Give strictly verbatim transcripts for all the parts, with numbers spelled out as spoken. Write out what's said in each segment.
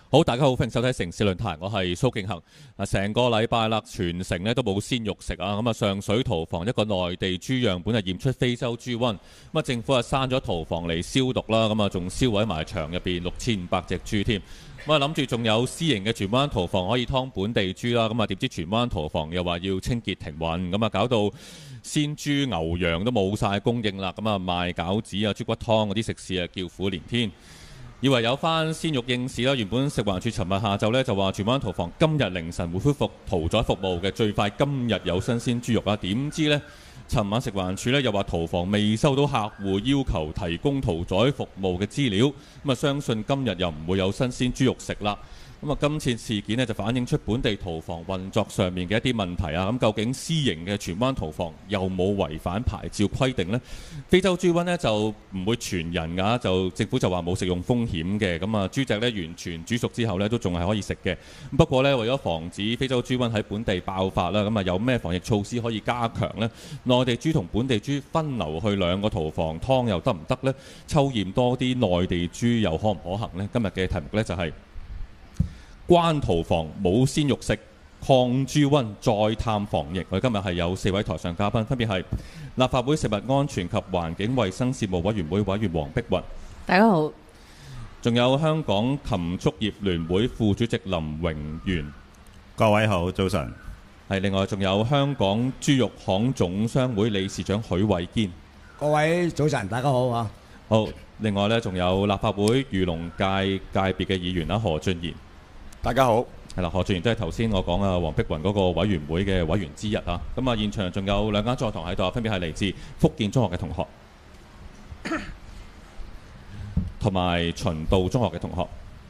好，大家好，歡迎收睇城市論壇，我係蘇敬恒。啊，成個禮拜啦，全城咧都冇鮮肉食啊！咁啊，上水屠房一個內地豬樣本係驗出非洲豬瘟，咁啊政府啊閂咗屠房嚟消毒啦，咁啊仲燒毀埋場入邊六千五百隻豬添。咁啊諗住仲有私營嘅荃灣屠房可以劏本地豬啦，咁啊點知荃灣屠房又話要清潔停運，咁啊搞到鮮豬牛羊都冇晒供應啦，咁啊賣餃子啊、豬骨湯嗰啲食肆啊叫苦連天。以為有翻鮮肉應市啦，原本食環署尋日下晝呢就話荃灣屠房今日凌晨會恢復屠宰服務嘅，最快今日有新鮮豬肉啊！點知呢？尋晚食環署呢又話屠房未收到客戶要求提供屠宰服務嘅資料，咁啊相信今日又唔會有新鮮豬肉食啦。咁啊，今次事件呢就反映出本地屠房運作上面嘅一啲問題啊！咁究竟私營嘅荃灣屠房有冇違反牌照規定呢？非洲豬瘟呢就唔會傳人㗎，就政府就話冇食用風險嘅。咁啊，豬隻呢完全煮熟之後呢都仲係可以食嘅。不過呢，為咗防止非洲豬瘟喺本地爆發啦，咁啊有咩防疫措施可以加強呢？內地豬同本地豬分流去兩個屠房劏又得唔得呢？抽驗多啲內地豬又可唔可行呢？今日嘅題目呢就係、是。關屠房冇鮮肉食，抗豬瘟再探防疫。我哋今日係有四位台上嘉賓，分別係立法會食物安全及環境衛生事務委員會委員黃碧雲， 大家好； 仲有香港禽畜業聯會副主席林榮源， 各位好，早晨。 係另外仲有香港豬肉行總商會理事長許偉堅， 各位早晨，大家好啊！ 好，另外呢，仲有立法會漁農界界別嘅議員啦，何俊賢。 大家好， 係啦，何俊賢都係頭先我講啊黃碧雲嗰個委員會嘅委員之一啊。咁啊，現場仲有兩間座堂喺度，分別係嚟自福建中學嘅同學，同埋循道中學嘅同學。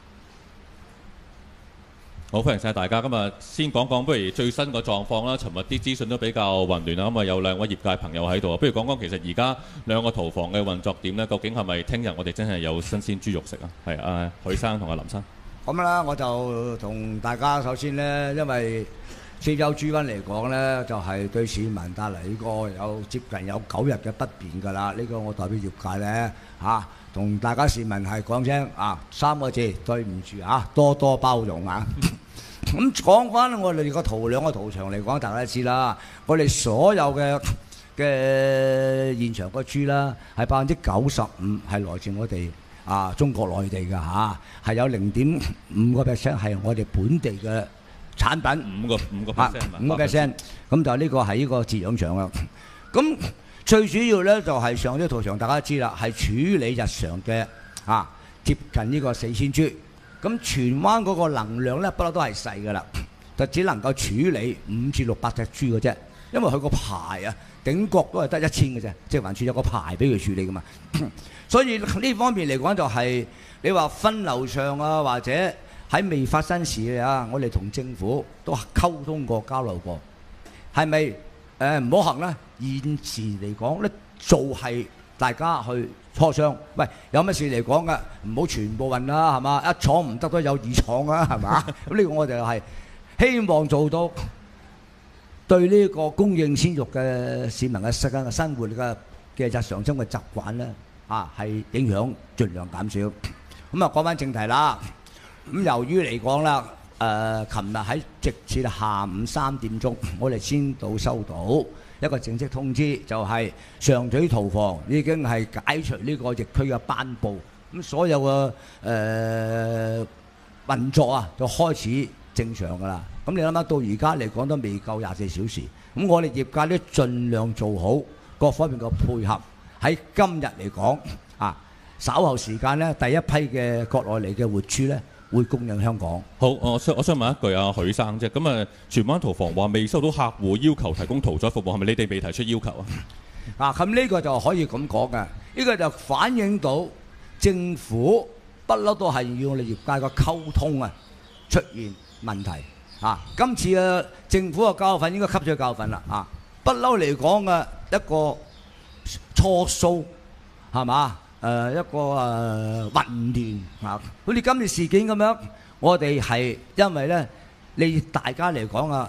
好，歡迎晒大家。今日先講講，不如最新個狀況啦。尋日啲資訊都比較混亂啦，咁啊有兩位業界朋友喺度啊。不如講講其實而家兩個屠房嘅運作點呢？究竟係咪聽日我哋真係有新鮮豬肉食啊？係啊，許生同阿林生。 咁啦，我就同大家首先呢，因為非洲豬瘟嚟講呢，就係、是、對市民帶嚟呢個有接近有九日嘅不便㗎啦。呢、這個我代表業界呢，嚇，同大家市民係講聲啊三個字，對唔住啊，多多包容啊。咁講翻我哋個屠兩個屠場嚟講，大家都知啦，我哋所有嘅嘅現場個豬啦，係百分之九十五係來自我哋。啊！中國內地嘅嚇係有零點五個 percent 係我哋本地嘅產品， 五個五個 percent 五個 percent， 咁就呢個係呢個飼養場啦。咁最主要咧就係上啲屠場，大家知啦，係處理日常嘅啊接近呢個四千豬。咁荃灣嗰個能量咧不嬲都係細㗎啦，就只能夠處理五至六百隻豬嘅啫，因為佢個牌啊頂角都係得一千嘅啫，即係環處有個牌俾佢處理㗎嘛。所以呢方面嚟講就係、是、你話分流上啊，或者喺未發生事啊，我哋同政府都溝通過、交流過，係咪誒唔好行咧？現時嚟講咧，做係大家去磋商。喂，有乜事嚟講嘅，唔好全部運啦，係嘛？一廠唔得都有二廠啊，係嘛？咁呢個我哋係希望做到對呢個供應鮮肉嘅市民嘅生生活嘅嘅日常生活習慣咧。啊，係影響盡量減少。咁啊，講翻正題啦。咁由於嚟講啦，誒，琴日喺直至下午三點鐘，我哋先到收到一個正式通知，就係上水屠房已經係解除呢個疫區嘅頒布，咁所有嘅誒運作啊，就開始正常㗎啦。咁你諗下，到而家嚟講都未夠廿四小時，咁我哋業界都盡量做好各方面嘅配合。喺今日嚟講，啊稍後時間咧，第一批嘅國內嚟嘅活豬咧，會供應香港。 好，我想我想問一句啊，許生啫，咁啊，荃灣屠房話未收到客戶要求提供屠宰服務，係咪你哋未提出要求啊？ 啊，咁呢個就可以咁講嘅，呢個就反映到政府不嬲都係要我哋業界嘅溝通啊出現問題。啊，今次嘅政府嘅教訓應該吸咗教訓啦。啊，不嬲嚟講嘅一個錯數係嘛？誒、呃、一個誒、呃、混亂啊！好似今次事件咁樣，我哋係因為咧，你大家嚟講啊，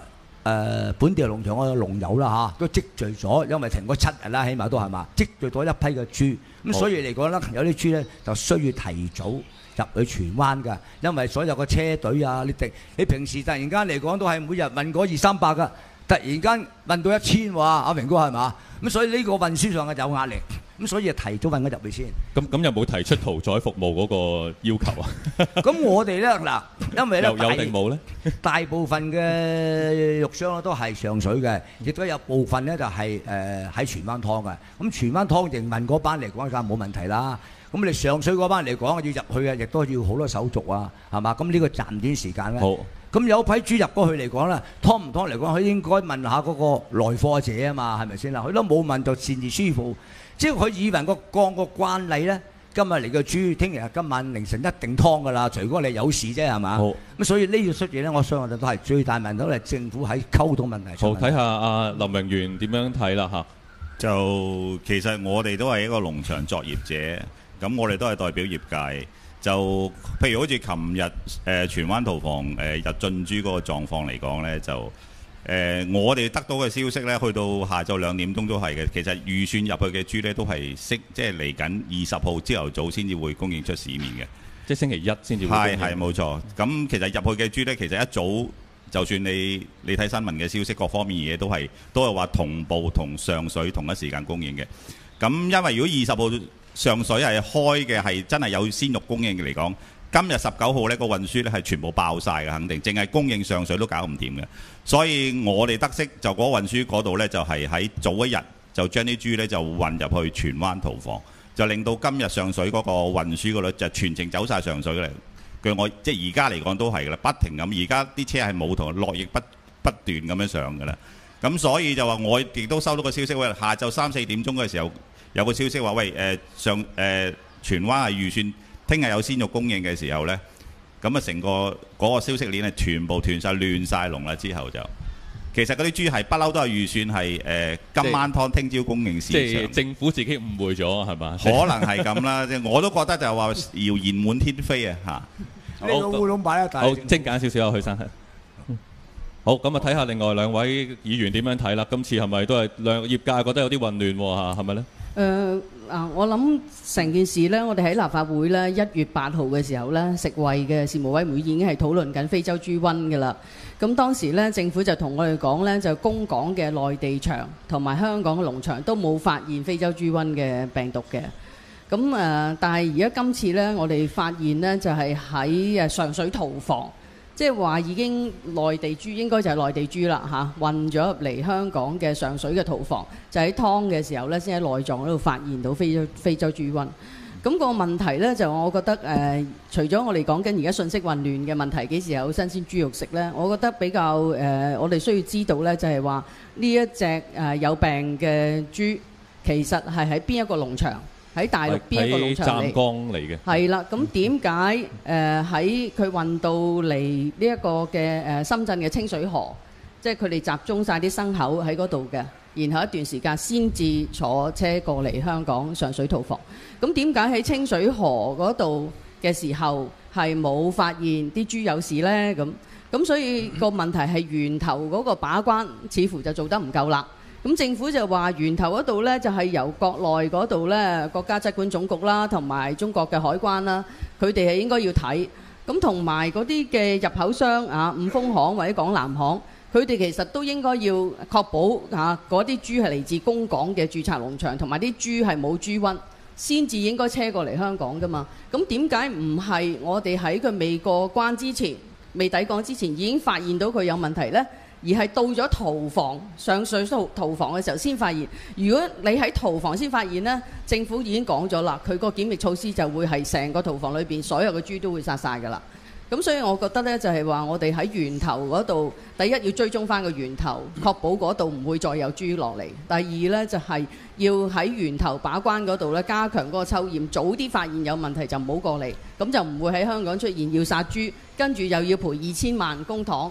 誒本地農場嗰個農友啦嚇，都積聚咗，因為停嗰七日啦，起碼都係嘛，積聚咗一批嘅豬，咁所以嚟講咧，有啲豬咧就需要提早入去荃灣㗎，因為所有個車隊啊，你定你平時突然間嚟講都係每日運嗰二三百㗎，突然間運到一千喎，阿明哥係嘛？咁所以呢個運輸上係有壓力，咁所以提早運咗入去先。 咁咁有冇提出屠宰服務嗰個要求啊？ 咁我哋咧嗱，因為咧有有定冇咧？ 大部分嘅肉商咧都係上水嘅，亦都有部分咧就係誒喺荃灣劏嘅。咁荃灣劏營運嗰班嚟講梗係冇問題啦。咁你上水嗰班嚟講要入去嘅，亦都要好多手續啊，係嘛？咁呢個暫短時間咧。 好。 咁有批豬入過去嚟講咧，劏唔劏嚟講，佢應該問下嗰個來貨者啊嘛，係咪先啦？佢都冇問就擅自輸付，即係佢以為個降個慣例咧，今日嚟嘅豬，聽日今晚凌晨一定劏㗎啦，除非你有事啫，係嘛？好。咁所以呢個出嘢咧，我相信都係最大問題，都係政府喺溝通問題上。 好，睇下阿林榮源點樣睇啦嚇。 就其實我哋都係一個農場作業者，咁我哋都係代表業界。就譬如好似琴日誒荃灣屠房誒、呃、入進豬嗰個狀況嚟講呢，就誒、呃、我哋得到嘅消息呢，去到下晝兩點鐘都係嘅。其實預算入去嘅豬呢，都係識即係嚟緊二十號朝頭早先至會供應出市面嘅， 即係星期一先至會。 係係冇錯。咁其實入去嘅豬呢，其實一早就算你你睇新聞嘅消息，各方面嘢都係都係話同步同上水同一時間供應嘅。咁因為如果二十號上水係開嘅係真係有鮮肉供應嘅嚟講，今日十九號呢個運輸呢係全部爆晒嘅，肯定淨係供應上水都搞唔掂嘅。所以我哋得悉就嗰個運輸嗰度呢，就係喺早一日就將啲豬呢就運入去荃灣屠房，就令到今日上水嗰個運輸嗰率就全程走晒上水嚟。據我即係而家嚟講都係㗎啦，不停咁，而家啲車係冇同絡繹不不斷咁樣上㗎啦。咁所以就話我亦都收到個消息，喂，下晝三四點鐘嘅時候。有個消息話，喂，誒、呃、上誒、呃、荃灣係預算聽日有鮮肉供應嘅時候呢，咁啊成個嗰個消息鏈係全部斷晒亂晒龍啦。之後就其實嗰啲豬係不嬲都係預算係誒、呃、今晚劏聽朝供應市場。即係政府自己誤會咗係嘛？可能係咁啦，即係我都覺得就係話謠言滿天飛啊嚇！ 呢個烏龍擺啊，大好精簡少少啊，許生。好，咁啊睇下另外兩位議員點樣睇啦。今次係咪都係兩業界覺得有啲混亂喎嚇？係咪呢？ 誒嗱、呃，我諗成件事呢，我哋喺立法會呢，一月八號嘅時候呢，食衞嘅事務委員會已經係討論緊非洲豬瘟嘅啦。咁當時呢，政府就同我哋講呢，就供港嘅內地場同埋香港嘅農場都冇發現非洲豬瘟嘅病毒嘅。咁誒、呃，但係而家今次呢，我哋發現呢，就係喺誒上水屠房。即係話已經內地豬應該就係內地豬啦嚇，運咗入嚟香港嘅上水嘅屠房，就喺劏嘅時候呢，先喺內臟嗰度發現到非洲非洲豬瘟。咁、個問題呢，就我覺得誒、呃，除咗我哋講緊而家信息混亂嘅問題，幾時有新鮮豬肉食呢？我覺得比較誒、呃，我哋需要知道呢，就係話呢一隻誒、呃、有病嘅豬，其實係喺邊一個農場？喺大陸邊一個農場嚟？喺湛江嚟嘅。係啦，咁點解誒喺佢運到嚟呢一個嘅誒、呃、深圳嘅清水河，即係佢哋集中晒啲牲口喺嗰度嘅，然後一段時間先至坐車過嚟香港上水屠房。咁點解喺清水河嗰度嘅時候係冇發現啲豬有事呢？咁咁所以個問題係源頭嗰個把關似乎就做得唔夠啦。咁政府就話源頭嗰度呢，就係由國內嗰度呢，國家疾管總局啦，同埋中國嘅海關啦，佢哋係應該要睇。咁同埋嗰啲嘅入口商啊，五豐行或者港南行，佢哋其實都應該要確保啊嗰啲豬係嚟自公港嘅註冊農場，同埋啲豬係冇豬瘟，先至應該車過嚟香港㗎嘛。咁點解唔係我哋喺佢未過關之前、未抵港之前已經發現到佢有問題呢？而係到咗屠房上水屠屠房嘅時候先發現。如果你喺屠房先發現呢，政府已經講咗啦，佢個檢疫措施就會係成個屠房裏邊所有嘅豬都會殺晒㗎啦。咁所以我覺得呢，就係話我哋喺源頭嗰度，第一要追蹤翻個源頭，確保嗰度唔會再有豬落嚟。第二呢，就係要喺源頭把關嗰度呢，加強嗰個抽驗，早啲發現有問題就唔好過嚟，咁就唔會喺香港出現要殺豬，跟住又要賠二千萬公帑。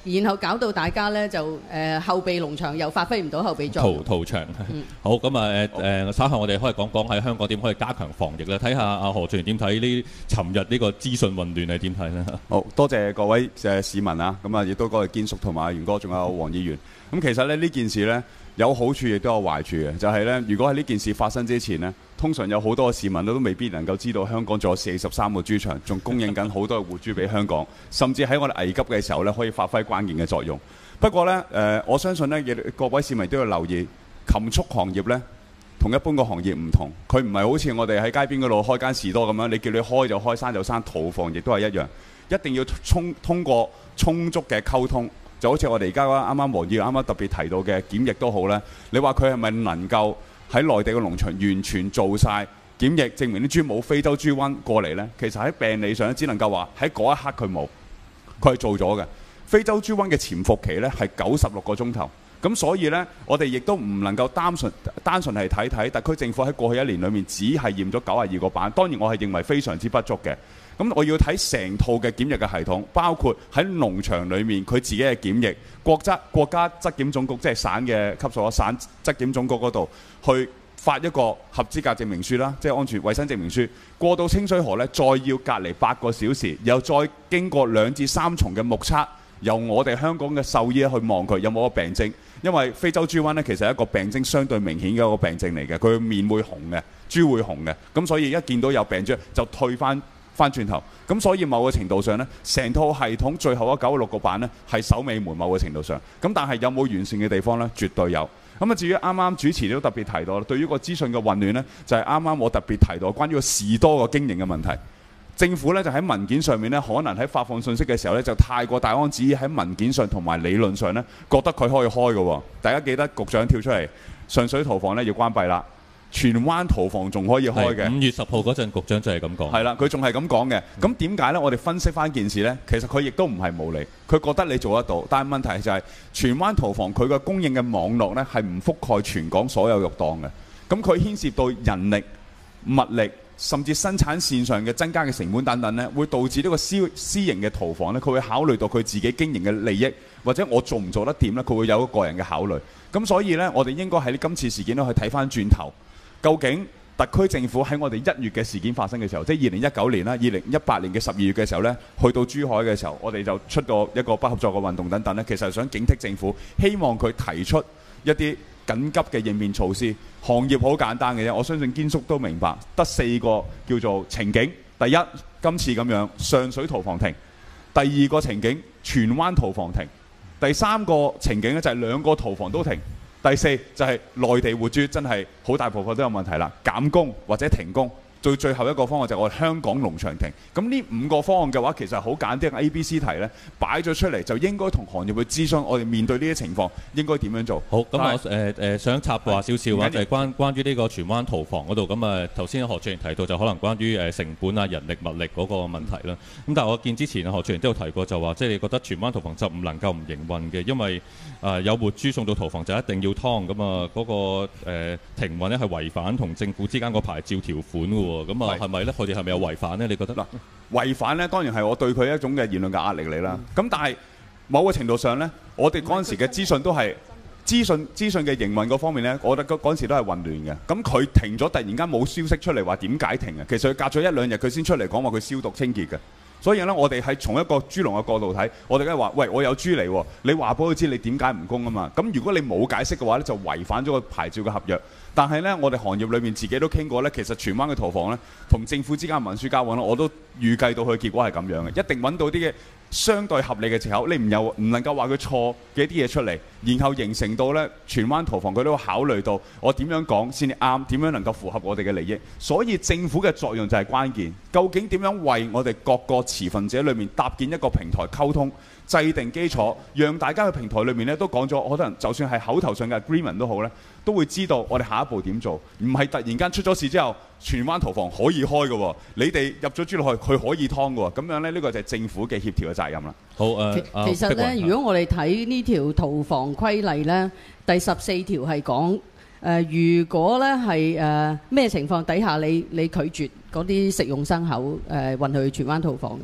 然後搞到大家咧就誒、呃、後備農場又發揮唔到後備作屠用。 屠場。 嗯好，咁啊誒誒，稍後我哋可以講講喺香港點可以加強防疫咧，睇下阿何俊賢點睇呢？尋日呢個資訊混亂係點睇咧？ 好多謝各位誒市民啊，咁啊亦都多謝堅叔同埋阿元哥，仲有黃議員。咁其實咧呢件事呢，有好處亦都有壞處嘅，就係呢，如果喺呢件事發生之前呢，通常有好多市民都未必能夠知道香港仲有四十三個豬場，仲供應緊好多嘅活豬俾香港，甚至喺我哋危急嘅時候呢，可以發揮關鍵嘅作用。不過呢，誒、呃、我相信呢，各位市民都要留意，禽畜行業呢，同一般個行業唔同，佢唔係好似我哋喺街邊嗰度開間士多咁樣，你叫你開就開，閂就閂，屠房亦都係一樣，一定要充通過充足嘅溝通。就好似我哋而家啱啱黃議員啱啱特別提到嘅檢疫都好咧，你話佢係咪能夠喺內地嘅農場完全做晒檢疫，證明啲豬冇非洲豬瘟過嚟呢？其實喺病理上只能夠話喺嗰一刻佢冇，佢係做咗嘅。非洲豬瘟嘅潛伏期呢係九十六個鐘頭，咁所以呢，我哋亦都唔能夠單純單純係睇睇特區政府喺過去一年裏面只係驗咗九十二個版，當然我係認為非常之不足嘅。咁我要睇成套嘅檢疫嘅系統，包括喺農場裏面佢自己嘅檢疫，國質國家質檢總局即係省嘅級數，省質檢總局嗰度去發一個合資格證明書啦，即係安全衛生證明書。過到清水河呢，再要隔離八個小時，然後再經過兩至三重嘅目測，由我哋香港嘅獸醫去望佢有冇個病徵。因為非洲豬瘟呢，其實係一個病徵相對明顯嘅一個病徵嚟嘅，佢面會紅嘅，豬會紅嘅，咁所以一見到有病徵就退翻翻轉頭，咁所以某個程度上呢，成套系統最後嗰九十六個版呢係守尾門，某個程度上。咁但係有冇完善嘅地方呢？絕對有。咁啊，至於啱啱主持都特別提到啦，對於個資訊嘅混亂呢，就係啱啱我特別提到關於個士多個經營嘅問題。政府呢就喺文件上面呢，可能喺發放信息嘅時候呢，就太過大安旨意喺文件上同埋理論上呢，覺得佢可以開嘅喎。大家記得局長跳出嚟，上水屠房呢要關閉啦。荃灣屠房仲可以開嘅， 五月十號嗰陣，局長就係咁講。 係啦，佢仲係咁講嘅。咁點解呢？我哋分析翻件事呢，其實佢亦都唔係無理，佢覺得你做得到。但係問題就係、是、荃灣屠房佢嘅供應嘅網絡呢，係唔覆蓋全港所有肉檔嘅。咁佢牽涉到人力、物力，甚至生產線上嘅增加嘅成本等等呢，會導致呢個私私營嘅屠房呢，佢會考慮到佢自己經營嘅利益，或者我做唔做得掂呢，佢會有一個個人嘅考慮。咁所以呢，我哋應該喺今次事件呢去睇翻轉頭。究竟特區政府喺我哋一月嘅事件發生嘅時候，即係二零一九年啦、二零一八年嘅十二月嘅時候呢，去到珠海嘅時候，我哋就出過一個不合作嘅運動等等呢，其實係想警惕政府，希望佢提出一啲緊急嘅應變措施。行業好簡單嘅啫，我相信堅叔都明白，得四個叫做情景。第一，今次咁樣上水屠房停；第二個情景，荃灣屠房停；第三個情景呢，就係兩個屠房都停。第四就係、是、內地活豬真係好大部分都有問題啦，減工或者停工。最最後一個方案就係我哋香港農場停。咁呢五個方案嘅話，其實好簡單 A、B、C 題呢擺咗出嚟，就應該同行業去諮詢，我哋面對呢啲情況應該點樣做。 好，咁我誒誒想插話少少話，就係關關於呢個荃灣屠房嗰度。咁啊頭先何俊賢提到就可能關於誒成本啊、人力物力嗰個問題啦。咁但係我見之前何俊賢都有提過，就話即係你覺得荃灣屠房就唔能夠唔營運嘅，因為誒有活豬送到屠房就一定要劏。咁啊嗰個誒停運咧係違反同政府之間個牌照條款嘅喎。咁啊係咪咧？佢哋係咪有違反呢？你覺得？嗱， 違反呢當然係我對佢一種嘅言論嘅壓力嚟啦。咁但係某個程度上呢，我哋嗰陣時嘅資訊都係資訊資訊嘅營運嗰方面呢，我覺得嗰嗰陣時都係混亂嘅。咁佢停咗，突然間冇消息出嚟話點解停嘅？其實佢隔咗一兩日佢先出嚟講話佢消毒清潔嘅。所以呢，我哋係從一個豬農嘅角度睇，我哋梗係話：喂，我有豬嚟喎，你話俾佢知你點解唔供啊嘛？咁如果你冇解釋嘅話呢，就違反咗個牌照嘅合約。但係呢，我哋行業裏面自己都傾過呢，其實荃灣嘅屠房呢，同政府之間文書交往呢，我都預計到佢結果係咁樣嘅，一定揾到啲嘅相對合理嘅藉口，你唔有唔能夠話佢錯嘅一啲嘢出嚟，然後形成到呢荃灣屠房佢都考慮到我點樣講先至啱，點樣能夠符合我哋嘅利益。所以政府嘅作用就係關鍵，究竟點樣為我哋各個持份者裏面搭建一個平台溝通，制定基礎，讓大家喺平台裏面咧都講咗，可能就算係口頭上嘅 agreement 都好咧，都會知道我哋下一步點做，唔係突然間出咗事之後，荃灣屠房可以開嘅喎，你哋入咗豬落去，佢可以劏嘅喎，咁樣咧呢個就係政府嘅協調嘅責任啦。 好誒， 其實咧，如果我哋睇呢條屠房規例咧，第十四條係講誒，如果咧係誒咩情況底下你你拒絕嗰啲食用牲口誒運去荃灣屠房嘅。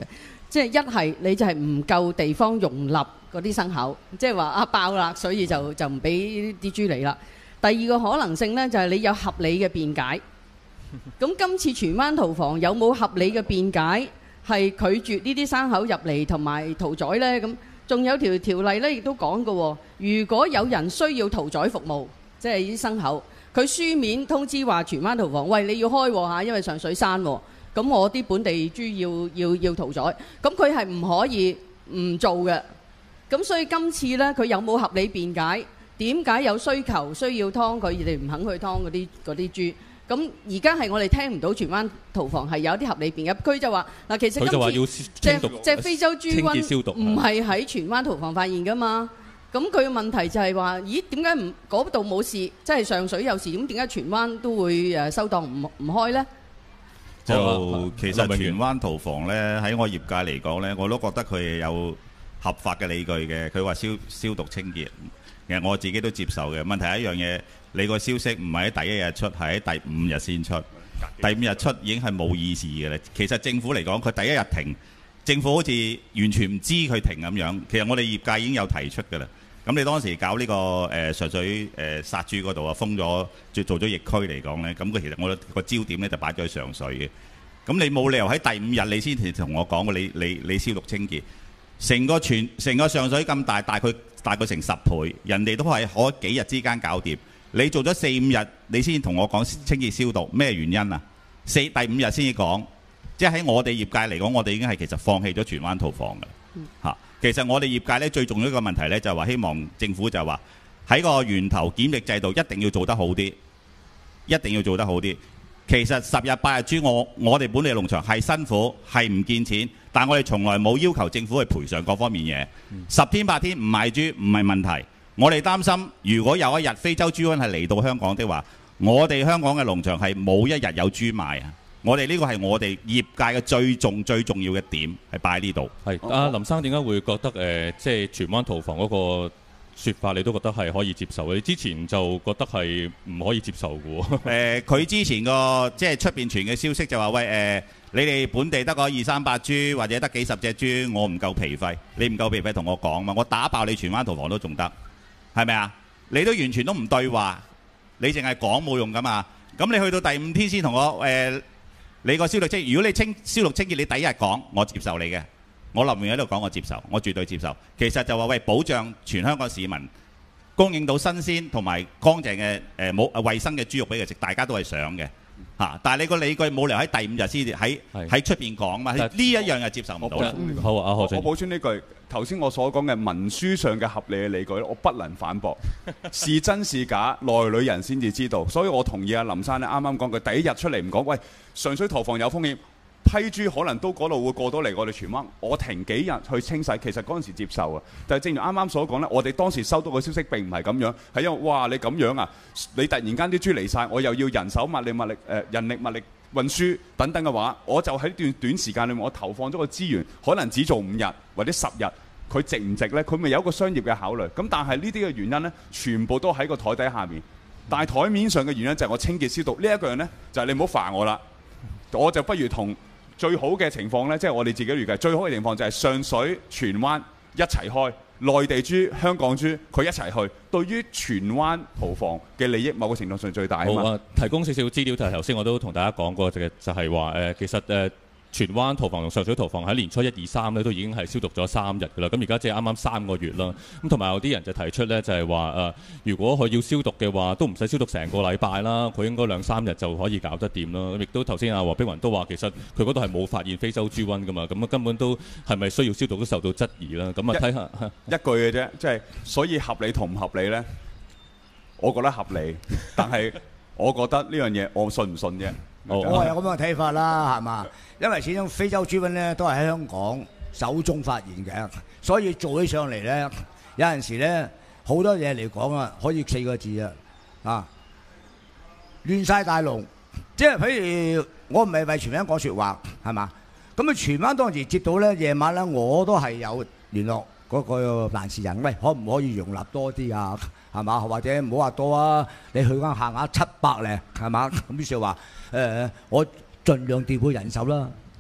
即係一係你就係唔夠地方容納嗰啲牲口，即係話啊爆啦，所以就就唔俾啲豬嚟啦。第二個可能性呢，就係你有合理嘅辯解。咁今次荃灣屠房有冇合理嘅辯解係拒絕呢啲牲口入嚟同埋屠宰呢？咁仲有條條例呢，亦都講過喎，如果有人需要屠宰服務，即係啲牲口，佢書面通知話荃灣屠房，喂，你要開喎嚇，因為上水山喎，咁我啲本地豬要要要屠宰，咁佢係唔可以唔做嘅。咁所以今次呢，佢有冇合理辯解？點解有需求需要劏佢，而哋唔肯去劏嗰啲嗰啲豬？咁而家係我哋聽唔到荃灣屠房係有啲合理辯解，佢就話嗱，其實今次隻隻非洲豬瘟唔係喺荃灣屠房發現㗎嘛。咁佢嘅問題就係話，咦，點解唔嗰度冇事，即係上水有事，咁點解荃灣都會誒收檔唔唔開呢？ 就其實荃灣屠房呢，喺我業界嚟講呢，我都覺得佢係有合法嘅理據嘅。佢話消消毒清潔，其實我自己都接受嘅。問題係一樣嘢，你個消息唔係喺第一日出，係喺第五日先出。第五日出已經係冇意思嘅啦。其實政府嚟講，佢第一日停，政府好似完全唔知佢停咁樣。其實我哋業界已經有提出嘅啦。咁你當時搞呢、這個誒、呃、上水誒、呃、殺豬嗰度啊，封咗做做咗疫區嚟講咧，咁佢其實我個焦點咧就擺咗喺上水嘅。咁你冇理由喺第五日你先同我講你你你消毒清潔，成個全成個上水咁大，大概大概成十倍，人哋都係可幾日之間搞掂。你做咗四五日，你先同我講清潔消毒，咩原因啊？四第五日先至講，即係喺我哋業界嚟講，我哋已經係其實放棄咗荃灣屠房嘅嚇。嗯其實我哋業界咧最重要一個問題咧就係話希望政府就係話喺個源頭檢疫制度一定要做得好啲，一定要做得好啲。其實十日八日豬我我哋本地農場係辛苦係唔見錢，但我哋從來冇要求政府去賠償各方面嘢。嗯、十天八天唔賣豬唔係問題，我哋擔心如果有一日非洲豬瘟係嚟到香港的話，我哋香港嘅農場係冇一日有豬賣啊！我哋呢個係我哋業界嘅最重最重要嘅點，係擺喺呢度。 係阿林生點解會覺得誒、呃，即係荃灣屠房嗰個説法，你都覺得係可以接受嘅？你之前就覺得係唔可以接受嘅喎。誒、 呃，佢之前個即係出邊傳嘅消息就話喂誒、呃，你哋本地得個二三百豬或者得幾十隻豬，我唔夠皮費，你唔夠皮費同我講嘛，我打爆你荃灣屠房都仲得，係咪啊？你都完全都唔對話，你淨係講冇用噶嘛。咁你去到第五天先同我誒。呃你個消毒清，如果你清消毒清潔，你第一日講，我接受你嘅。我林榮喺度講，我接受，我絕對接受。其實就話喂，保障全香港市民供應到新鮮同埋乾淨嘅誒冇衞生嘅豬肉俾佢食，大家都係想嘅嚇、啊。但係你個理據冇理由喺第五日先至喺喺出邊講嘛？呢一樣係接受唔到啦。 好啊，何俊， 我補充呢句，頭先我所講嘅文書上嘅合理嘅理據咧，我不能反駁。是真是假，內裏人先至知道。所以我同意阿林生咧啱啱講佢第一日出嚟唔講，喂，上水屠房有風險，批豬可能都嗰度會過到嚟我哋荃灣，我停幾日去清洗，其實嗰陣時接受啊。但係正如啱啱所講咧，我哋當時收到嘅消息並唔係咁樣，係因為哇你咁樣啊，你突然間啲豬嚟晒，我又要人手物力物力誒、呃、人力物力運輸等等嘅話，我就喺段短時間裏面，我投放咗個資源，可能只做五日或者十日，佢值唔值呢？佢咪有一個商業嘅考慮。咁但係呢啲嘅原因呢，全部都喺個台底下面。但係台面上嘅原因就係我清潔消毒呢一個樣呢，就係、是、你唔好煩我啦。我就不如同最好嘅情況呢，即係我哋自己預計最好嘅情況就係上水、荃灣一齊開，內地豬、香港豬佢一齊去。對於荃灣屠房嘅利益，某個程度上最大啊嘛。 好啊，提供少少資料就係頭先我都同大家講過嘅，就係話誒，其實誒。呃荃灣屠房同上水屠房喺年初一二三咧都已經係消毒咗三日㗎啦，咁而家即係啱啱三個月啦。咁同埋有啲人就提出咧，就係話誒，如果佢要消毒嘅話，都唔使消毒成個禮拜啦，佢應該兩三日就可以搞得掂啦。咁亦都頭先阿黃碧雲都話，其實佢嗰度係冇發現非洲豬瘟㗎嘛，咁啊根本都係咪需要消毒都受到質疑啦。咁啊睇下一句嘅啫，即係所以合理同唔合理咧？我覺得合理，但係我覺得呢樣嘢我信唔信啫？ 我係有咁樣嘅睇法啦，係嘛？因為始終非洲豬瘟咧都係喺香港手中發現嘅，所以做起上嚟咧，有陣時咧好多嘢嚟講啊，可以四個字啊，啊亂晒大龍。即係譬如我唔係為荃灣講説話，係嘛？咁啊荃灣當時接到咧夜晚咧，我都係有聯絡嗰個辦事人，喂，可唔可以容納多啲啊？係嘛？或者唔好話多啊，你去間限額七百咧，係嘛？咁於是話誒、呃，我盡量調配人手啦。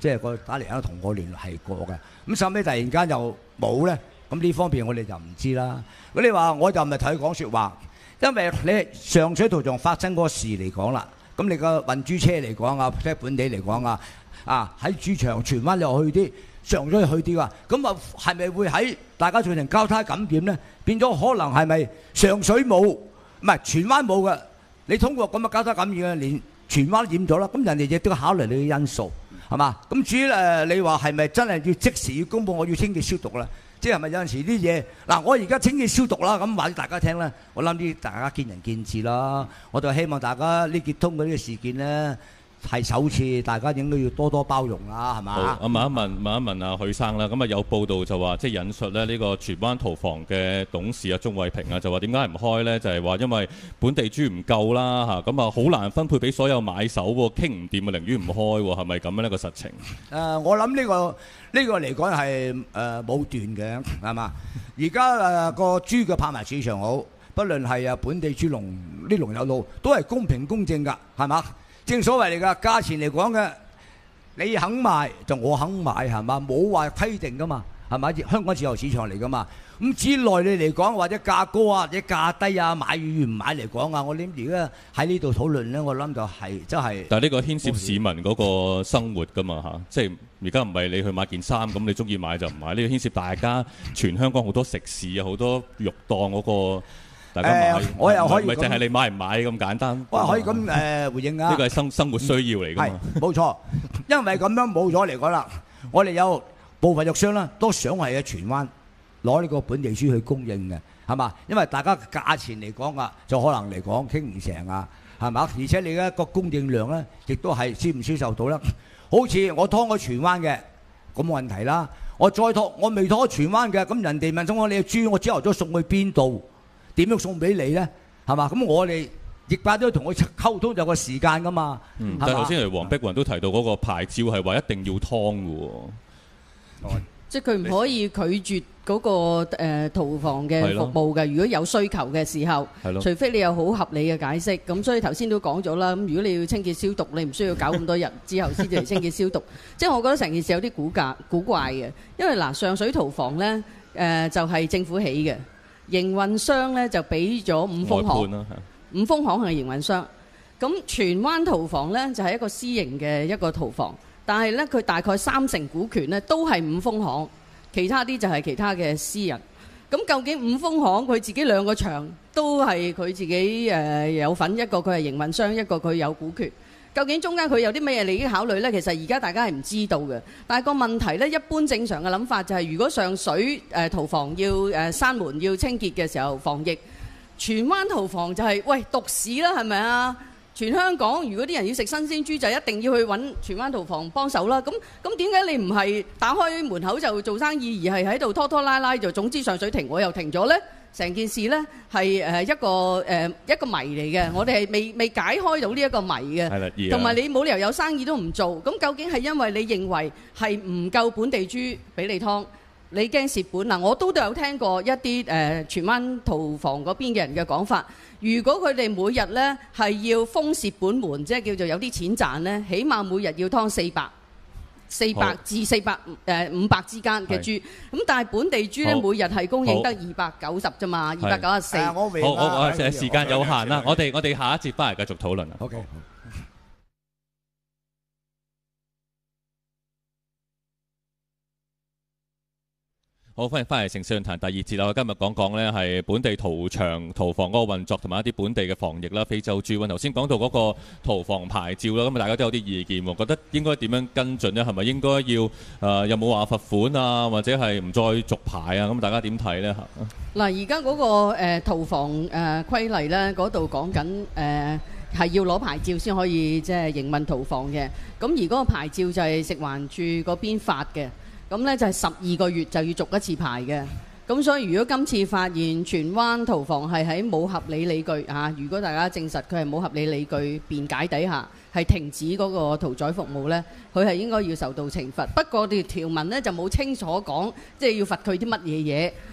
即係個打嚟喺度同我聯繫過嘅。咁收尾突然間又冇咧，咁呢方面我哋就唔知啦。咁你話我就唔係同佢講説話，因為你上水屠場發生嗰個事嚟講啦，咁你個運豬車嚟講啊，即係本地嚟講啊，啊喺豬場荃灣又去啲，上水去啲啊，咁啊係咪會喺大家造成交叉感染咧？變咗可能係咪上水冇，唔係荃灣冇嘅？你通過咁嘅交叉感染啊，連荃灣染咗啦，咁人哋亦都考慮你嘅因素，係嘛？咁至於誒你話係咪真係要即時要公佈我要清潔消毒啦？即係咪有陣時啲嘢嗱，我而家清潔消毒啦，咁話俾大家聽咧，我諗啲大家見仁見智啦。我就希望大家呢結通嘅呢個事件咧係首次，大家應該要多多包容啦，係嘛？ 好，啊問一問問一問啊許生啦，咁啊有報道就話即係引述咧呢個荃灣屠房嘅董事啊鍾偉平啊，就話點解唔開咧？就係話因為本地豬唔夠啦嚇，咁啊好難分配俾所有買手喎，傾唔掂啊，寧願唔開喎，係咪咁樣呢個實情？ 誒，我諗呢個呢個嚟講係誒冇斷嘅，係嘛？而家誒個豬嘅拍賣市場好，不論係啊本地豬農呢籠有路，都係公平公正㗎，係嘛？正所謂嚟㗎，價錢嚟講嘅，你肯賣就我肯買，係嘛？冇話規定㗎嘛，係咪？香港自由市場嚟㗎嘛。咁之內你嚟講，或者價高啊，或者價低啊，買與唔買嚟講啊，我諗而家喺呢度討論咧，我諗就係真係。但係呢個牽涉市民嗰個生活㗎嘛嚇，即係而家唔係你去買件衫咁，你中意買就唔買，呢個牽涉大家全香港好多食肆啊，好多肉檔嗰個。大家買， 誒，我又可以唔係淨係你買唔買咁簡單。 哇，可以咁誒回應啊！ 呢個係生生活需要嚟㗎嘛。 係冇錯，因為咁樣冇咗嚟講啦，我哋有部分肉商啦，都想係喺荃灣攞呢個本地豬去供應嘅，係嘛？因為大家價錢嚟講啊，就可能嚟講傾唔成啊，係嘛？而且你而家個供應量咧，亦都係銷唔銷售到啦。好似我拖去荃灣嘅，咁冇問題啦。我再拖，我未拖荃灣嘅，咁人哋問咗我你嘅豬，我朝頭早送去邊度？點樣送俾你咧？係嘛？咁我哋亦擺都同佢溝通有個時間噶嘛。 嗯，但係頭先係黃碧雲都提到嗰個牌照係話一定要劏嘅喎。 即係佢唔可以拒絕嗰個誒屠房嘅服務嘅。如果有需求嘅時候，除非你有好合理嘅解釋。咁所以頭先都講咗啦。咁如果你要清潔消毒，你唔需要搞咁多日之後先至嚟清潔消毒。即係我覺得成件事有啲古怪古怪嘅。因為嗱，上水屠房咧誒就係政府起嘅。營運商咧就俾咗五豐行，五豐行係營運商。咁荃灣屠房咧就係一個私營嘅一個屠房，但係咧佢大概三成股權咧都係五豐行，其他啲就係其他嘅私人。咁究竟五豐行佢自己兩個場都係佢自己誒有份，一個佢係營運商，一個佢有股權。究竟中間佢有啲咩利益考慮呢？其實而家大家係唔知道嘅。但係個問題呢，一般正常嘅諗法就係，如果上水誒屠房要誒閂門要清潔嘅時候防疫，荃灣屠房就係喂獨市啦，係咪啊？全香港如果啲人要食新鮮豬，就一定要去揾荃灣屠房幫手啦。咁咁點解你唔係打開門口就做生意，而係喺度拖拖拉拉就總之上水停我又停咗呢？成件事呢係誒一個誒一個謎嚟嘅，我哋係未未解開到呢一個謎嘅，同埋你冇理由有生意都唔做，咁究竟係因為你認為係唔夠本地豬俾你劏，你驚蝕本嗱？我都都有聽過一啲誒荃灣屠房嗰邊嘅人嘅講法，如果佢哋每日呢係要封蝕本門，即係叫做有啲錢賺呢，起碼每日要劏四百。四百至四百誒五百之間嘅豬，咁但係本地豬咧每日係供應得二百九十啫嘛，二百九十四。 好，我我誒時間有限啦，我哋我哋下一節翻嚟繼續討論啊。 OK。 好，歡迎翻嚟城市論壇第二節啦！我今日講講呢係本地屠場屠房嗰個運作同埋一啲本地嘅防疫啦。非洲豬瘟頭先講到嗰個屠房牌照啦，咁啊大家都有啲意見喎，覺得應該點樣跟進呢？係咪應該要誒、呃、有冇話罰款啊，或者係唔再續牌啊？咁大家點睇呢？嚇嗱， 而家嗰個誒、呃、屠房誒、呃、規例呢，嗰度講緊誒係要攞牌照先可以即係營運屠房嘅。咁而嗰個牌照就係食環署嗰邊發嘅。咁呢就係十二個月就要續一次牌嘅，咁所以如果今次發現荃灣屠房係喺冇合理理據嚇、啊，如果大家證實佢係冇合理理據辯解底下係停止嗰個屠宰服務呢，佢係應該要受到懲罰。不過條條文呢就冇清楚講，即係要罰佢啲乜嘢嘢。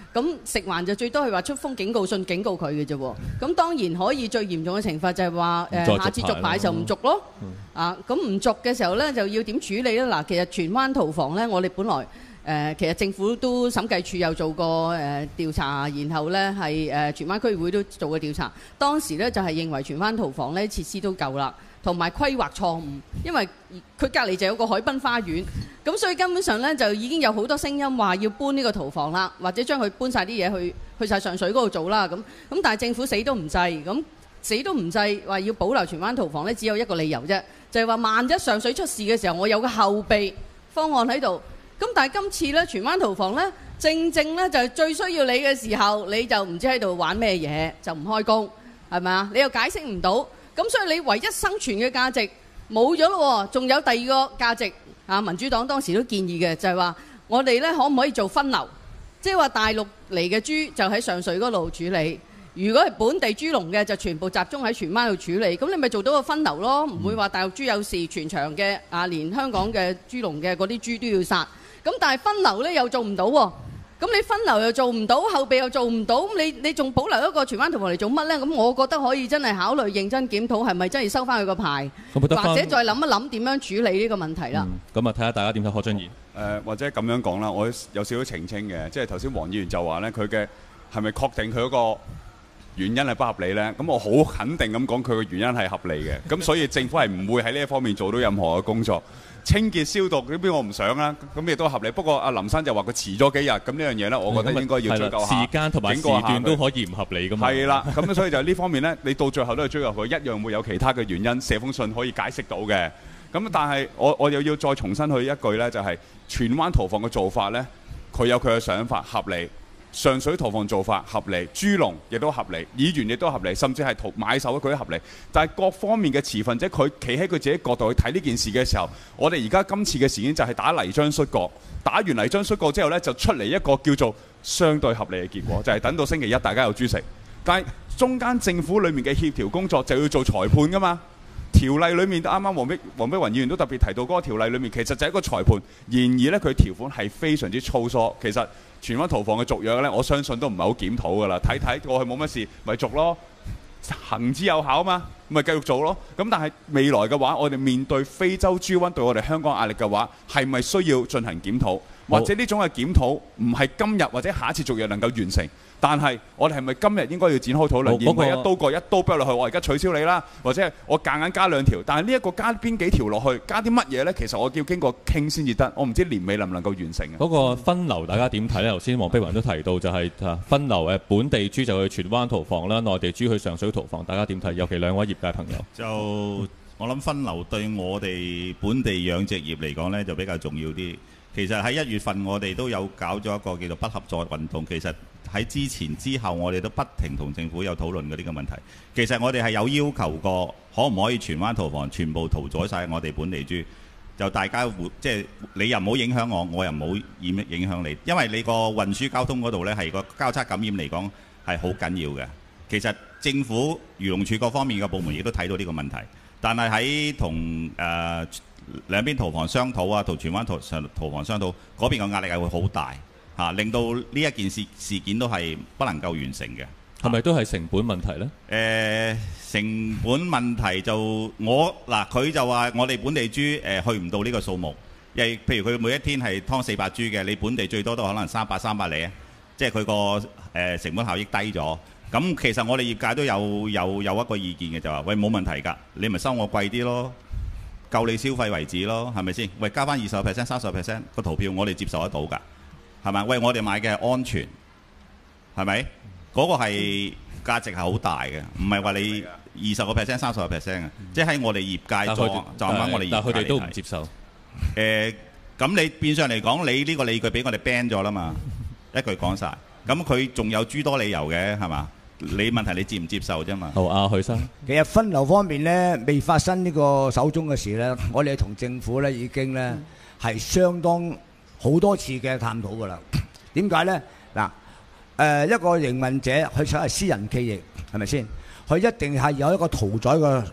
咁食環就最多係話出封警告信警告佢嘅啫喎。咁當然可以最嚴重嘅懲罰就係話誒下次續牌就唔續咯。啊，咁唔續嘅時候咧就要點處理咧？嗱，其實荃灣屠房咧，我哋本來誒、呃、其實政府都審計處有做過誒、呃、調查，然後咧係誒荃灣區議會都做過調查。當時咧就係、是、認為荃灣屠房咧設施都夠啦，同埋規劃錯誤，因為佢隔離就有個海濱花園，咁所以根本上咧就已經有好多聲音話要搬呢個屠房啦，或者將佢搬晒啲嘢去去曬上水嗰度做啦。咁咁但係政府死都唔制，咁死都唔制話要保留荃灣屠房咧，只有一個理由啫，就係話萬一上水出事嘅時候，我有個後備方案喺度。咁但係今次咧，荃灣屠房咧，正正咧就係最需要你嘅時候，你就唔知喺度玩咩嘢，就唔開工，係咪啊？你又解釋唔到，咁所以你唯一生存嘅價值冇咗咯喎，仲有第二個價值啊！民主黨當時都建議嘅就係話，我哋咧可唔可以做分流，即係話大陸嚟嘅豬就喺上水嗰度處理。如果係本地豬籠嘅，就全部集中喺荃灣度處理，咁你咪做到個分流咯，唔會話大陸豬有事，全場嘅啊，連香港嘅豬籠嘅嗰啲豬都要殺。咁但係分流呢又做唔到喎，咁你分流又做唔到，後備又做唔到，咁你你仲保留一個荃灣屠房嚟做乜呢？咁我覺得可以真係考慮認真檢討，係咪真係收翻佢個牌，或者再諗一諗點樣處理呢個問題啦。 咁啊，睇下大家點睇何俊賢。 誒或者咁樣講啦，我有少少澄清嘅，即係頭先黃議員就話呢，佢嘅係咪確定佢嗰個原因係不合理呢？咁我好肯定咁講，佢嘅原因係合理嘅。咁所以政府係唔會喺呢一方面做到任何嘅工作。清潔消毒呢邊我唔想啦，咁亦都合理。不過阿林生就話佢遲咗幾日，咁呢樣嘢呢，我覺得應該要追究下。 時間同埋時段都可以唔合理㗎嘛。係啦，咁所以就呢方面呢，你到最後都係追究佢，一樣會有其他嘅原因，寫封信可以解釋到嘅。咁但係我我又要再重新去一句呢，就係荃灣屠房嘅做法呢，佢有佢嘅想法合理。上水屠房做法合理，豬籠亦都合理，議員亦都合理，甚至係屠買手佢都合理。但係各方面嘅持份者，佢企喺佢自己角度去睇呢件事嘅時候，我哋而家今次嘅事件就係打泥漿摔角，打完泥漿摔角之後呢，就出嚟一個叫做相對合理嘅結果，就係、是、等到星期一大家有豬食。但係中間政府裡面嘅協調工作就要做裁判㗎嘛。條例裡面啱啱黃碧黃碧雲議員都特別提到嗰個條例裡面其實就係一個裁判，然而呢，佢條款係非常之粗疏。其實荃灣屠房嘅續約呢，我相信都唔係好檢討㗎啦。睇睇過去冇乜事，咪續咯，行之有效嘛，咪繼續做咯。咁但係未來嘅話，我哋面對非洲豬瘟對我哋香港壓力嘅話，係咪需要進行檢討？或者呢種嘅檢討唔係今日或者下一次續約能夠完成？但係我哋係咪今日應該要展開討論，而唔係一刀過一刀剁落去？我而家取消你啦，或者我夾硬加兩條。但係呢一個加邊幾條落去，加啲乜嘢呢？其實我要經過傾先至得。我唔知年尾能唔能夠完成嘅。 嗰個分流大家點睇呢？頭先黃碧雲都提到就係啊分流誒本地豬就去荃灣屠房啦，內地豬去上水屠房，大家點睇？尤其兩位業界朋友。 就我諗分流對我哋本地養殖業嚟講呢，就比較重要啲。其實喺一月份我哋都有搞咗一個叫做不合作運動。其實喺之前之後，我哋都不停同政府有討論過呢個問題。其實我哋係有要求過，可唔可以荃灣屠房全部屠宰晒我哋本地豬？就大家互即係你又唔好影響我，我又唔好影影響你。因為你個運輸交通嗰度呢，係個交叉感染嚟講係好緊要嘅。其實政府漁農署各方面嘅部門亦都睇到呢個問題，但係喺同誒兩邊屠房商討啊，同荃灣屠屠房商討嗰邊嘅壓力係會好大嚇、啊，令到呢一件事事件都係不能夠完成嘅。 係咪都係成本問題呢？ 誒、呃，成本問題就我嗱佢就話我哋本地豬誒、呃、去唔到呢個數目，因為譬如佢每一天係劏四百豬嘅，你本地最多都可能三百三百嚟，即係佢個誒成本效益低咗。咁其實我哋業界都有有有一個意見嘅，就話喂冇問題㗎，你咪收我貴啲咯。夠你消費為止咯，係咪先？喂，加翻二十個 percent、三十個 percent 個逃票，我哋接受得到㗎，係咪？喂，我哋買嘅係安全，係咪？嗰、嗰個係價值係好大嘅，唔係話你二十個 percent、三十個 percent 啊，即係喺我哋業界撞撞翻我哋業界嚟睇。 但係佢哋都唔接受。誒、 呃，咁你變相嚟講，你呢個理據俾我哋 ban 咗啦嘛，一句講晒。咁佢仲有諸多理由嘅，係嘛？你問題你接唔接受啫嘛？ 好啊，許生。 其實分流方面呢，未發生呢個手中嘅事呢，我哋同政府呢已經呢係相當好多次嘅探討㗎啦。點解呢？嗱，誒一個營運者佢想係私人企業，係咪先？佢一定係有一個屠宰嘅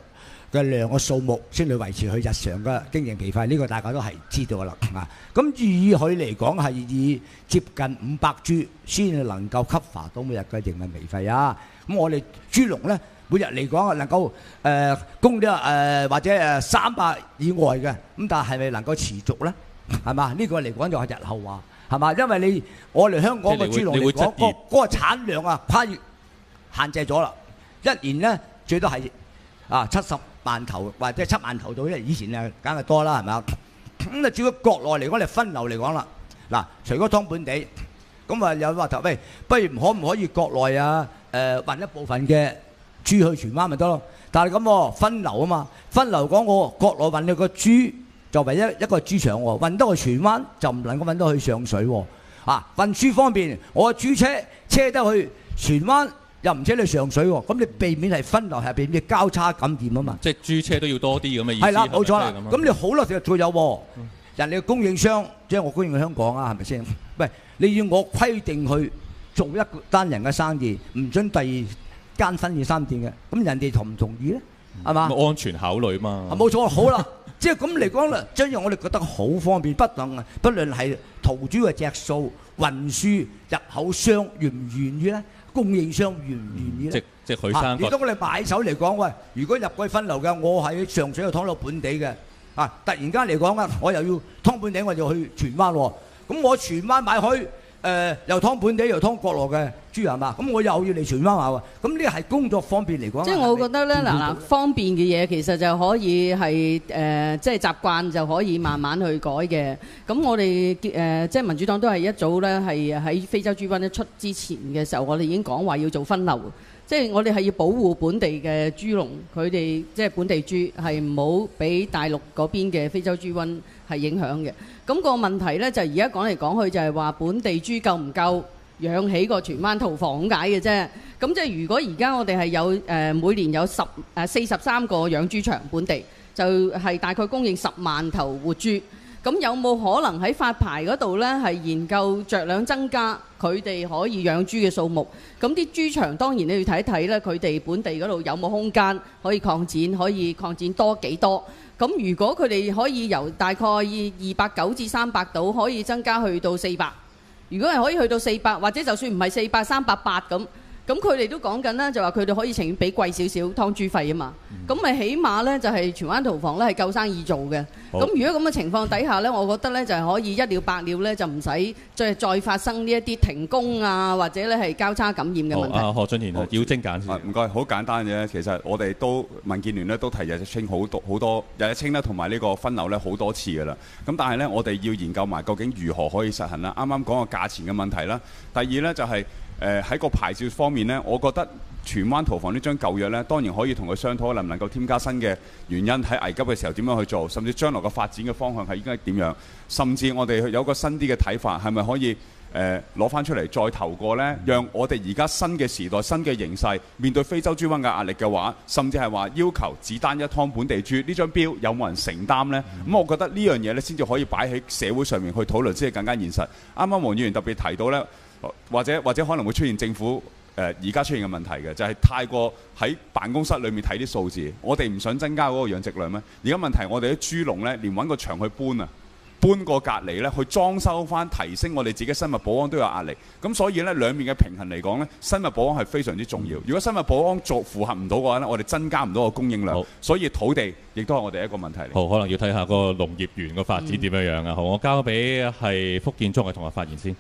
嘅量嘅數目先去維持佢日常嘅經營皮費，呢、這個大家都係知道㗎啦啊！咁以佢嚟講係以接近五百豬先能夠 cover 到每日嘅營運皮費啊！咁我哋豬農咧每日嚟講能夠誒、呃、供啲誒、呃、或者誒三百以外嘅，咁但係係咪能夠持續咧？係嘛？呢、這個嚟講就係日後話係嘛？因為你我哋香港嘅豬農嚟講，嗰嗰個產量啊跨越限制咗啦，一年咧最多係啊七十萬頭或者七萬頭到，因為以前啊梗係多啦，係咪啊？咁啊，至於國內嚟講，你分流嚟講啦，嗱，除咗湯本地，咁啊有話頭，喂，不如可唔可以國內啊誒運一部分嘅豬去荃灣咪得咯？但係咁喎，分流啊嘛，分流講我國內運去個豬就唯一一個豬場喎，運得去荃灣就唔能夠運得去上水喎。啊，運輸方面，我豬車車得去荃灣。又唔車你上水喎，咁你避免係分流，係避免交叉感染啊嘛。 即係豬車都要多啲咁嘅意思。 係啦，冇錯啦。咁你好多時候仲有喎， 嗯、 人哋嘅供應商，即係我供應香港啊，係咪先？喂，你要我規定去做一單人嘅生意，唔準第二間分二三店嘅，咁人哋同唔同意咧？係嘛、 嗯？安全考慮嘛。 冇錯，好啦，即係咁嚟講啦，將讓我哋覺得好方便，不論不論係屠豬嘅隻數、運輸、入口商願唔願意咧？供應商願唔願意咧？ 即即許生。 如果我哋買手嚟講，喂，如果入去分流嘅，我喺上水又劏到本地嘅，啊，突然間嚟講啊，我又要劏本地，我就去荃灣喎。咁我荃灣買去誒又劏本地又劏國內嘅豬係嘛？咁我又要嚟荃灣買喎。咁呢個係工作方便嚟講。 即係我覺得咧，嗱嗱方便嘅嘢其實就可以係誒，即係習慣就可以慢慢去改嘅。咁我哋誒即係民主黨都係一早咧係喺非洲豬瘟一出之前嘅時候，我哋已經講話要做分流。即係我哋係要保護本地嘅豬農，佢哋即係本地豬係唔好俾大陸嗰邊嘅非洲豬瘟係影響嘅。咁個問題咧就係而家講嚟講去就係話本地豬夠唔夠養起個荃灣屠房咁解嘅啫。咁即係如果而家我哋係有誒、呃、每年有十誒四十三個養豬場本地，就係、是、大概供應十萬頭活豬。咁有冇可能喺發牌嗰度呢係研究酌量增加佢哋可以養豬嘅數目？咁啲豬場當然你要睇一睇呢，佢哋本地嗰度有冇空間可以擴展，可以擴展多幾多？咁如果佢哋可以由大概二百九至三百度，可以增加去到四百。如果係可以去到四百，或者就算唔係四百、三百八咁。咁佢哋都講緊啦，就話佢哋可以情願俾貴少少劏豬費啊嘛。咁咪、嗯、起碼咧就係荃灣屠房咧係夠生意做嘅。咁好如果咁嘅情況底下咧，我覺得咧就係可以一了百了咧，就唔使再再發生呢一啲停工啊，或者咧係交叉感染嘅問題。 啊，何俊賢啊，要精簡先。 唔該，好簡單嘅。其實我哋都民建聯咧都提日日清好多好多日日清咧，同埋呢個分流咧好多次㗎啦。咁但係咧，我哋要研究埋究竟如何可以實行啦。啱啱講個價錢嘅問題啦。第二咧就係、是。誒喺個牌照方面呢，我覺得荃灣屠房呢張舊約呢，當然可以同佢商討，能唔能夠添加新嘅原因，喺危急嘅時候點樣去做，甚至將來嘅發展嘅方向係應該點樣，甚至我哋有個新啲嘅睇法，係咪可以誒攞翻出嚟再投過呢？讓我哋而家新嘅時代、新嘅形勢，面對非洲豬瘟嘅壓力嘅話，甚至係話要求只單一劏本地豬呢張標有冇人承擔呢？咁、嗯、我覺得呢樣嘢呢，先至可以擺喺社會上面去討論，先係更加現實。啱啱黃議員特別提到呢。或者或者可能會出現政府誒而家出現嘅問題嘅，就係、是、太過喺辦公室裏面睇啲數字，我哋唔想增加嗰個養殖量咩？而家問題我哋啲豬籠呢，連揾個場去搬啊，搬過隔離呢，去裝修翻，提升我哋自己生物保安都有壓力。咁所以呢，兩面嘅平衡嚟講呢，生物保安係非常之重要。如果生物保安做符合唔到嘅話呢，我哋增加唔到個供應量。好所以土地亦都係我哋一個問題嚟。 好，可能要睇下個農業園個發展點樣樣啊。嗯、好，我交俾係福建中嘅同學發言先。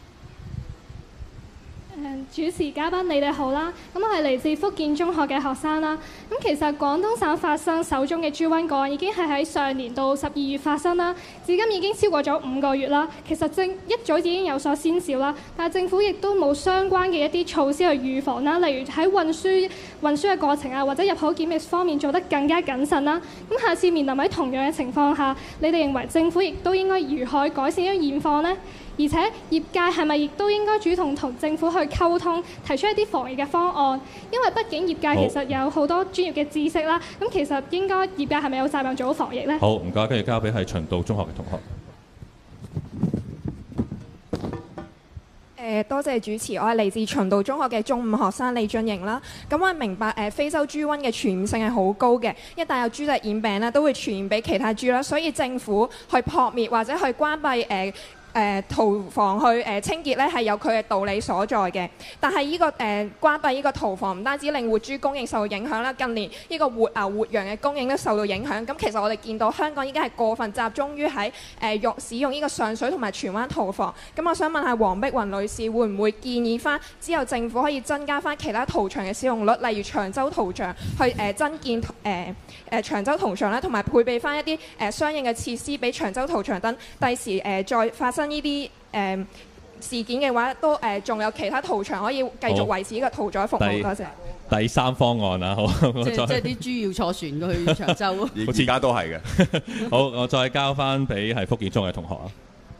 主持嘉賓，你哋好啦。咁我係嚟自福建中學嘅學生啦。咁其實廣東省發生首宗嘅豬瘟個案已經係喺上年到十二月發生啦，至今已經超過咗五個月啦。其實政一早已經有所先兆啦，但係政府亦都冇相關嘅一啲措施去預防啦，例如喺運輸運輸嘅過程啊，或者入口檢疫方面做得更加謹慎啦。咁下次面臨喺同樣嘅情況下，你哋認為政府亦都應該如何改善呢個現況呢？而且業界係咪亦都應該主動同政府去溝通，提出一啲防疫嘅方案？因為畢竟業界其實有好多專業嘅知識啦。咁其實應該業界係咪有責任做好防疫呢？ 好，唔該，跟住交俾係循道中學嘅同學。 誒多謝主持，我係嚟自循道中學嘅中五學生李俊瑩啦。咁我明白誒、呃、非洲豬瘟嘅傳染性係好高嘅，一旦有豬隻染病咧，都會傳染俾其他豬啦。所以政府去撲滅或者去關閉誒。呃誒、呃、屠房去誒、呃、清潔咧係有佢嘅道理所在嘅，但係呢、這個誒、呃、關閉呢個屠房唔單止令活豬供應受到影響啦，近年呢個活牛活羊嘅供應都受到影響。咁其實我哋見到香港已經係過分集中於喺誒用使用呢個上水同埋荃灣屠房。咁我想問下黃碧雲女士，會唔會建議翻之後政府可以增加翻其他屠場嘅使用率，例如長洲屠場去誒、呃、增建誒誒、呃呃、長洲屠場咧，同埋配備翻一啲誒、呃、相應嘅設施俾長洲屠場等，第時誒、呃、再發生呢啲誒事件嘅話，都誒仲、呃、有其他屠場可以繼續維持呢個屠宰服務。多謝。 第三方案啊，好，我再即即係啲豬要坐船過去長洲。 而家都係嘅。 好，我再交翻俾係福建中嘅同學啊。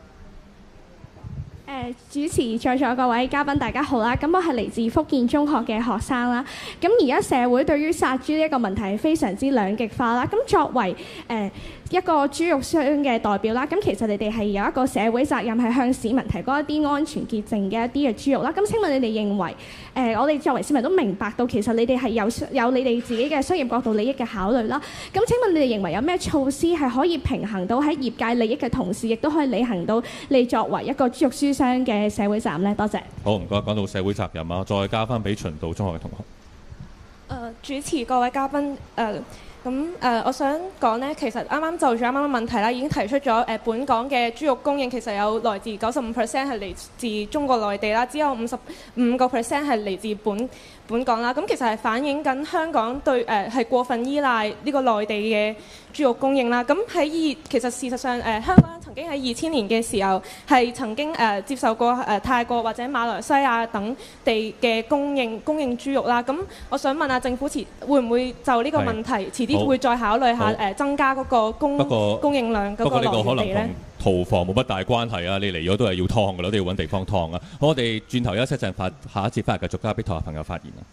誒主持在座各位嘉賓大家好啦，咁我係嚟自福建中學嘅學生啦。咁而家社會對於殺豬呢一個問題係非常之兩極化啦。咁作為誒、呃一個豬肉商嘅代表啦，咁其實你哋係有一個社會責任係向市民提供一啲安全潔淨嘅一啲嘅豬肉啦。咁請問你哋認為誒、呃、我哋作為市民都明白到其實你哋係有有你哋自己嘅商業角度利益嘅考慮啦。咁請問你哋認為有咩措施係可以平衡到喺業界利益嘅同時，亦都可以履行到你作為一個豬肉書商嘅社會責任呢？多謝。 好，唔該，講到社會責任啊，再交翻俾循道中學嘅同學。 誒、呃、主持各位嘉賓誒。呃咁誒、呃，我想講呢，其實啱啱就住啱啱嘅問題啦，已經提出咗誒、呃，本港嘅豬肉供應其實有來自九十五 percent 係嚟自中國內地啦，只有五十五個 percent 係嚟自本本港啦。咁其實係反映緊香港對誒係、呃、過分依賴呢個內地嘅豬肉供應啦。咁喺二其實事實上誒、呃，香港曾經喺二千年嘅時候係曾經誒、呃、接受過誒、呃、泰國或者馬來西亞等地嘅供應供應豬肉啦。咁我想問下政府遲會唔會就呢個問題遲啲會再考慮下誒增加嗰個供供應量嗰個來源地咧？ 屠房冇乜大關係啊！你嚟咗都係要劏㗎啦，都要揾地方劏啊！好，我哋轉頭休息一陣，發下一節翻嚟繼續交俾台下朋友發言啊！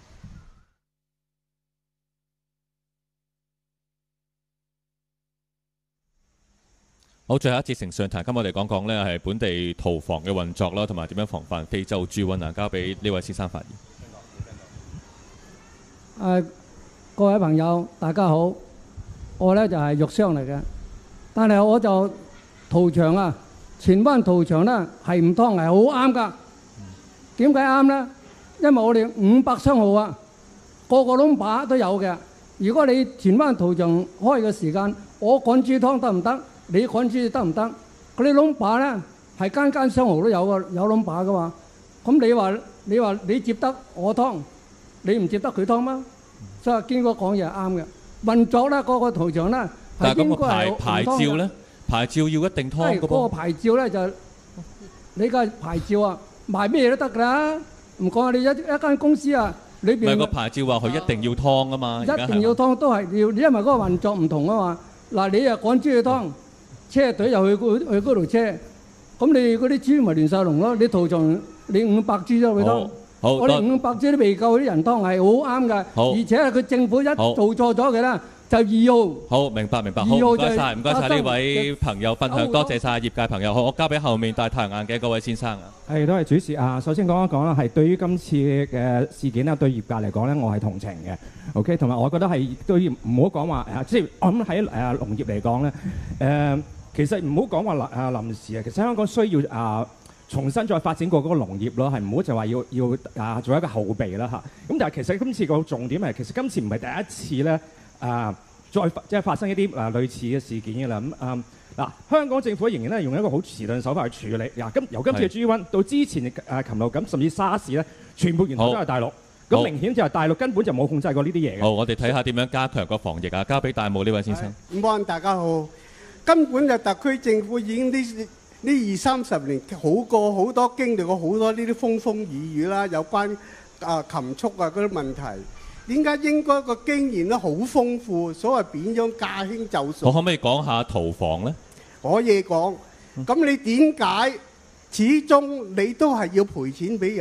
好，最後一節成上談，今日我哋講講呢係本地屠房嘅運作啦，同埋點樣防範非洲豬瘟啊！交俾呢位先生發言。 誒、uh,。各位朋友，大家好。我呢就係、是、肉商嚟嘅，但係我就屠場啊，荃灣屠場呢係唔劏係好啱㗎。點解啱呢？因為我哋五百商號啊，個個窿把都有嘅。如果你荃灣屠場開嘅時間，我趕豬劏得唔得？你趕豬得唔得？嗰啲窿把呢係間間商號都有個有窿把㗎嘛。咁你話你話你接得我劏，你唔接得佢劏嗎？所以堅哥講嘢係啱嘅，運作咧嗰個屠場咧係應該係牌照咧，牌照要一定劏嘅噃。 嗰個牌照咧就你個牌照啊，賣咩都得㗎啦。唔講啊，你一一間公司啊，裏邊唔係個牌照話佢一定要劏啊嘛。 一定要劏都係要，因為嗰個運作唔同啊嘛。嗱，你又趕豬去劏，車隊又去去嗰度車，咁你嗰啲豬咪亂曬龍咯。你屠場你五百豬都去劏。 好， 我哋五百隻都未夠，啲人劏係好啱嘅，而且佢政府一做錯咗嘅啦，就二號。 好，明白明白，好，唔該晒，唔該晒呢位朋友分享，多謝晒業界朋友。好，我交俾後面戴太陽眼鏡嗰位先生啊。 係，都係主持啊。首先講一講啦，係對於今次嘅事件咧，對業界嚟講咧，我係同情嘅。OK，同埋我覺得係都要唔好講話誒，即係我諗喺誒農業嚟講咧，誒其實唔好講話臨誒臨時啊，其實香港需要啊。重新再發展過嗰個農業咯，係唔好就話要要啊做一個後備啦嚇。咁但係其實今次個重點係其實今次唔係第一次咧啊，再即係發生一啲啊類似嘅事件嘅啦。咁啊嗱，香港政府仍然咧用一個好遲鈍手法去處理。嗱，今由今次嘅豬瘟到之前誒禽流感甚至沙士咧，全部源頭都係大陸。咁明顯就係大陸根本就冇控制過呢啲嘢嘅。 好，我哋睇下點樣加強個防疫啊！交俾大埔呢位先生。 午安，大家好。根本就特區政府已經呢。呢二三十年好過好多，經歷過好多呢啲風風雨雨啦，有關啊禽畜啊嗰啲問題，點解應該個經驗都好豐富？所謂變咗駕輕就熟。 我可唔可以講下屠房呢？ 可以講。咁你點解始終你都係要賠錢俾人？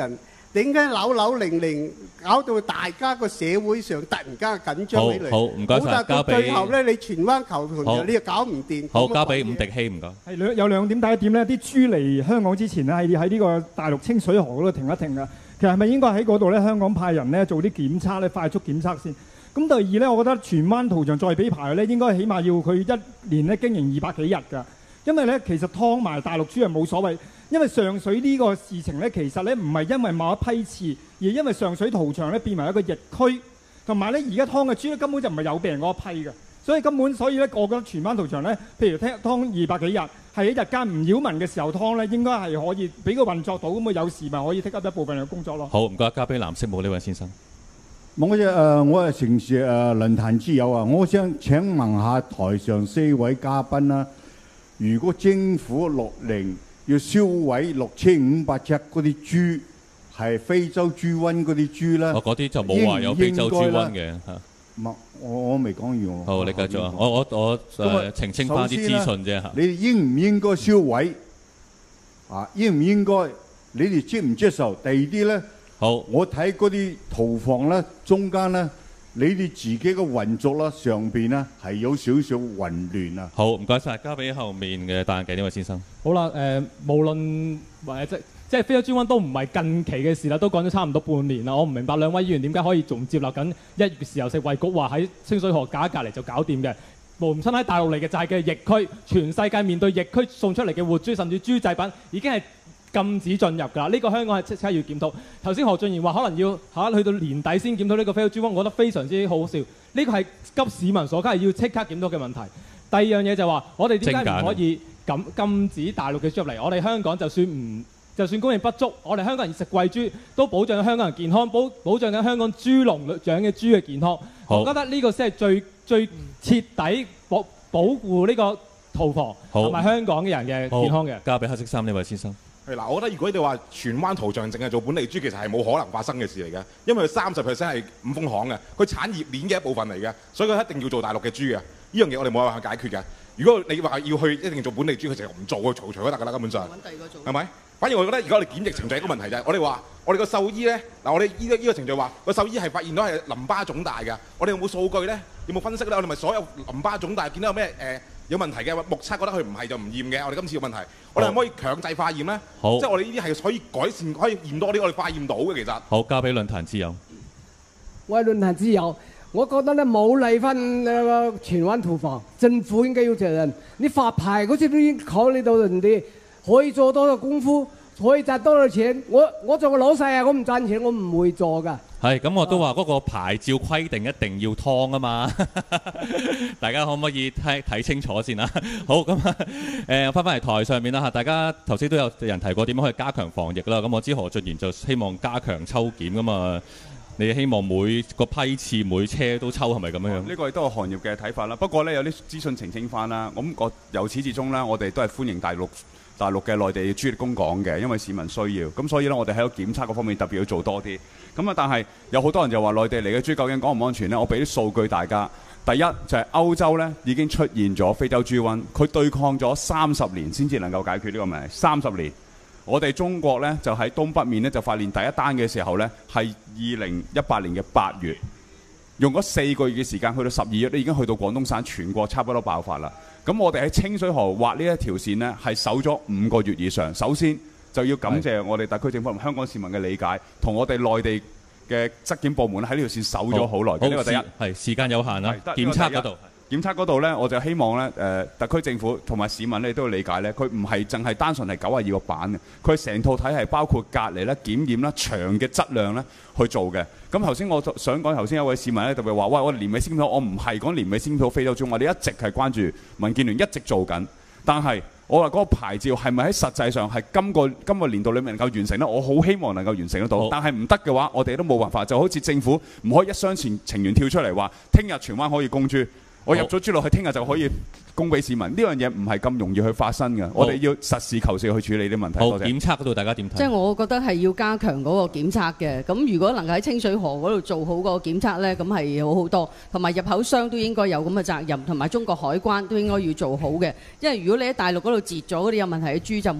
點解扭扭零零搞到大家個社會上突然間緊張起嚟？ 好好唔該晒好啦，到交俾最後咧，你荃灣球好團你又搞唔掂。 好， 咁啊交俾伍迪希，唔該。 係兩有兩點，第一點呢，啲豬嚟香港之前呢，係喺呢個大陸清水河嗰度停一停㗎。其實係咪應該喺嗰度咧，香港派人咧做啲檢測咧，快速檢測先？咁第二咧，我覺得荃灣屠場再俾牌咧，應該起碼要佢一年咧經營二百幾日㗎。因為咧，其實劏埋大陸豬係冇所謂，因為上水呢個事情咧，其實咧唔係因為某一批次，而係因為上水屠場咧變為一個疫區，同埋咧而家劏嘅豬咧根本就唔係有病嗰一批嘅。所以根本，所以咧，我覺得荃灣屠場咧，譬如聽劏二百幾日，係喺日間唔擾民嘅時候劏咧，應該係可以俾佢運作到，咁啊有時咪可以剔up一部分嘅工作咯。 好，唔該，交俾藍色帽呢位先生。 我嘅誒，我係城市誒論壇之友啊，我想請問下台上四位嘉賓啦，如果政府落令要銷毀六千五百隻嗰啲豬，係非洲豬瘟嗰啲豬咧， 我嗰啲就冇話有非洲豬瘟嘅嚇。 唔係，我我未講完喎。 好，你繼續啊！我我我誒澄清翻啲資訊啫嚇。 你哋應唔應該銷毀？啊，應唔應該？你哋接唔接受？第二啲咧， 好， 我睇嗰啲屠房咧，中間咧，你哋自己嘅運作啦，上邊咧係有少少混亂啊。 好，唔該晒，交俾後面嘅戴眼鏡呢位先生。 好啦，誒、呃，無論或者即即係非洲豬瘟都唔係近期嘅事啦，都講咗差唔多半年啦。我唔明白兩位議員點解可以仲接納緊一月嘅時候食衞局話喺清水河隔一隔離就搞掂嘅。無唔親喺大陸嚟嘅就係嘅疫區，全世界面對疫區送出嚟嘅活豬甚至豬製品已經係禁止進入㗎啦。呢、這個香港係即刻要檢討。頭先何俊賢話可能要嚇去到年底先檢討呢個非洲豬瘟，我覺得非常之好笑。呢個係急市民所急，係要即刻檢討嘅問題。第二樣嘢就話我哋點解唔可以禁禁止大陸嘅豬入嚟？我哋香港就算唔就算供應不足，我哋香港人食貴豬都保障香港人健康，保保障緊香港豬農養嘅豬嘅健康。我覺得呢個先係最最徹底保保護呢個屠房同埋香港嘅人嘅健康嘅。 交俾黑色衫呢位先生。 係嗱，我覺得如果你話荃灣屠場淨係做本地豬，其實係冇可能發生嘅事嚟嘅，因為佢三十 percent 係五豐行嘅，佢產業鏈嘅一部分嚟嘅，所以佢一定要做大陸嘅豬嘅。呢樣嘢我哋冇辦法解決嘅。如果你話要去一定做本地豬，佢成日唔做嘅，嘈嘈都得㗎啦，根本上。揾第二個做。係咪？反而我覺得而家我哋檢疫程序一個問題就係，我哋話我哋個獸醫咧，嗱我哋依個依個程序話個獸醫係發現到係淋巴腫大嘅，我哋有冇數據咧？有冇分析咧？我哋咪所有淋巴腫大見到有咩誒、呃、有問題嘅目測覺得佢唔係就唔驗嘅。我哋今次嘅問題，我哋可唔可以強制化驗咧？ 好， 即係我哋呢啲係可以改善，可以驗多啲，我哋化驗到嘅其實。 好，交俾論壇之友。 我係論壇之友，我覺得咧冇嚟翻誒荃灣屠房，政府應該要責任。你發牌嗰時都已經考慮到人哋可以做多少功夫，可以賺多少錢。我我做個老細啊，我唔賺錢，我唔會做㗎。 係咁，我都話嗰個牌照規定一定要劏啊嘛，大家可唔可以睇睇清楚先啦？好咁啊，誒翻返嚟台上面啦嚇，大家頭先都有人提過點樣去加強防疫啦。咁我知何俊賢就希望加強抽檢㗎嘛。你希望每個批次每車都抽係咪咁樣樣？ 呢個亦都係行業嘅睇法啦。不過呢，有啲資訊澄清翻啦。咁我由始至終呢，我哋都係歡迎大陸大陸嘅內地豬力供港嘅，因為市民需要。咁所以呢，我哋喺個檢測嗰方面特別要做多啲。咁啊，但係有好多人就話內地嚟嘅豬究竟安唔安全呢？我俾啲數據大家。第一就係歐洲呢已經出現咗非洲豬瘟，佢對抗咗三十年先至能夠解決呢個問題。三十年。我哋中國呢，就喺東北面呢，就發現第一單嘅時候呢，係二零一八年嘅八月，用咗四個月嘅時間，去到十二月咧已經去到廣東省全國差不多爆發啦。咁我哋喺清水河畫呢一條線呢，係守咗五個月以上。首先就要感謝我哋特區政府同香港市民嘅理解，同我哋內地嘅質檢部門喺呢條線守咗好耐。呢個第一係時間有限啦，檢測嗰度。 檢測嗰度呢，我就希望呢，誒、呃、特區政府同埋市民咧都要理解呢，佢唔係淨係單純係九十二個板嘅，佢成套體系包括隔離啦、檢驗啦、場嘅質量咧去做嘅。咁頭先我想講，頭先有位市民咧特別話，喂，我年尾先檢討，我唔係講年尾先檢討非洲豬，我哋一直係關注，民建聯一直做緊，但係我話嗰個牌照係咪喺實際上係今個今個年度裏面能夠完成呢？我好希望能夠完成得到，但係唔得嘅話，我哋都冇辦法，就好似政府唔可以一廂情情願跳出嚟話，聽日荃灣可以供豬。我入咗豬落去，聽日就可以供俾市民。呢樣嘢唔係咁容易去發生嘅，我哋要實事求是去處理啲問題。 好， 多謝。 檢測嗰度大家點睇？ 即係我覺得係要加強嗰個檢測嘅。咁如果能夠喺清水河嗰度做好個檢測呢，咁係好好多。同埋入口商都應該有咁嘅責任，同埋中國海關都應該要做好嘅。因為如果你喺大陸嗰度截咗嗰啲有問題嘅豬，就唔會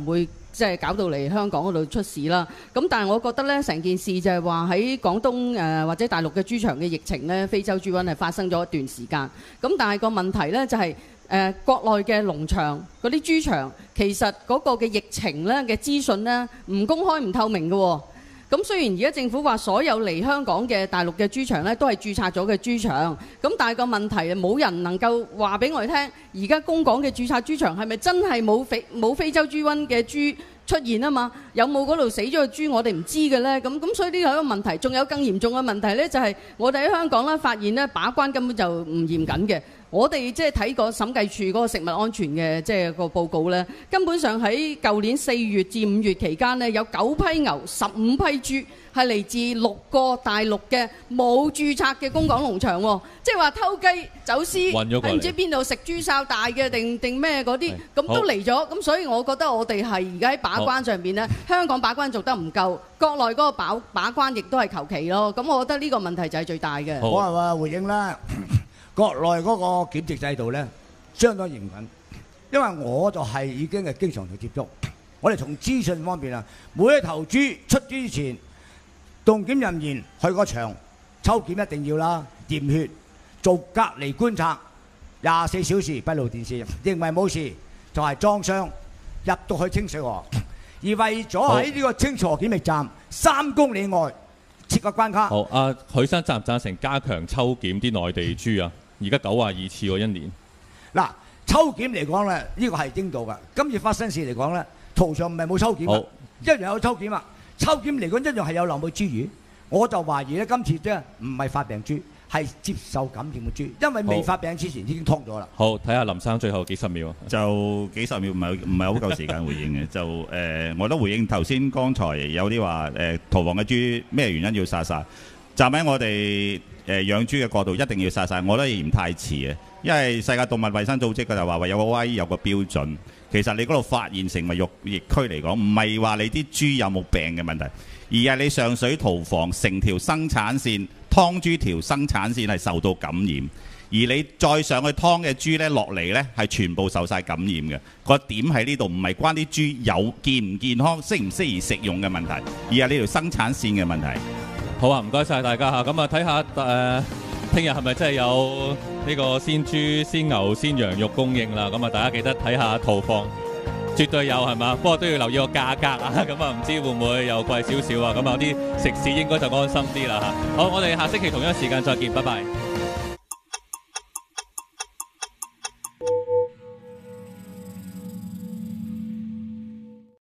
即係搞到嚟香港嗰度出事啦。咁但係我覺得咧，成件事就係話喺廣東誒、呃、或者大陸嘅豬場嘅疫情咧，非洲豬瘟係發生咗一段時間。咁但係個問題咧就係、是、誒、呃、國內嘅農場嗰啲豬場，其實嗰個嘅疫情咧嘅資訊咧唔公開唔透明嘅喎、哦。咁雖然而家政府話所有嚟香港嘅大陸嘅豬場咧都係註冊咗嘅豬場，咁但係個問題冇人能夠話俾我哋聽，而家公港嘅註冊豬場係咪真係冇非冇非洲豬瘟嘅豬出現啊嘛？有冇嗰度死咗嘅豬我哋唔知嘅呢？咁咁所以呢個係一個問題。仲有更嚴重嘅問題呢，就係我哋喺香港咧發現咧把關根本就唔嚴謹嘅。我哋即係睇過審計署嗰個食物安全嘅即係個報告咧，根本上喺舊年四月至五月期間呢，有九批牛、十五批豬係嚟自六個大陸嘅冇註冊嘅公港農場喎，即係話偷雞走私喺唔知邊度食豬潲大嘅定定咩嗰啲，咁都嚟咗。咁所以我覺得我哋係而家喺把關上邊呢，香港把關做得唔夠，國內嗰個把把關亦都係求其咯。咁我覺得呢個問題就係最大嘅。 我係話回應啦。國內嗰個檢疫制度咧，相當嚴謹，因為我就係已經係經常去接觸。我哋從資訊方面啊，每一頭豬出豬之前，動檢人員去個場抽檢一定要啦，驗血，做隔離觀察，廿四小時閉路電視，認為冇事就係裝箱入到去清水河。而為咗喺呢個清水河檢疫站三公里外設個關卡。 好，阿許生贊唔贊成加強抽檢啲內地豬啊？而家九廿二次喎一年。 嗱，抽檢嚟講咧，呢個係應到㗎。今次發生事嚟講咧，屠場唔係冇抽檢啊，一樣有抽檢啊。抽檢嚟講一樣係有流母豬魚。我就懷疑咧，今次啫唔係發病豬，係接受感染嘅豬，因為未發病之前已經劏咗啦。 好，睇下林生最後幾十秒。 就幾十秒唔係唔係好夠時間回應嘅，就誒、呃，我都回應頭先剛才有啲話誒，屠房嘅豬咩原因要殺晒？站喺我哋誒、呃、養豬嘅角度，一定要殺晒，我覺得嫌太遲嘅，因為世界動物衞生組織佢就話話有個威有個標準，其實你嗰度發現成為育疫區嚟講，唔係話你啲豬有冇病嘅問題，而係你上水屠房成條生產線劏豬條生產線係受到感染。而你再上去劏嘅豬咧落嚟咧係全部受晒感染嘅，個點喺呢度唔係關啲豬有健唔健康、適唔適宜食用嘅問題，而係呢條生產線嘅問題。 好啊，唔該晒大家嚇，咁啊睇下誒，聽日係咪真係有呢個鮮豬、鮮牛、鮮羊肉供應啦？咁啊，大家記得睇下屠房，絕對有係嘛？不過都要留意個價格啊，咁啊唔知會唔會又貴少少啊？咁啊啲食肆應該就安心啲啦嚇。好，我哋下星期同樣時間再見，拜拜。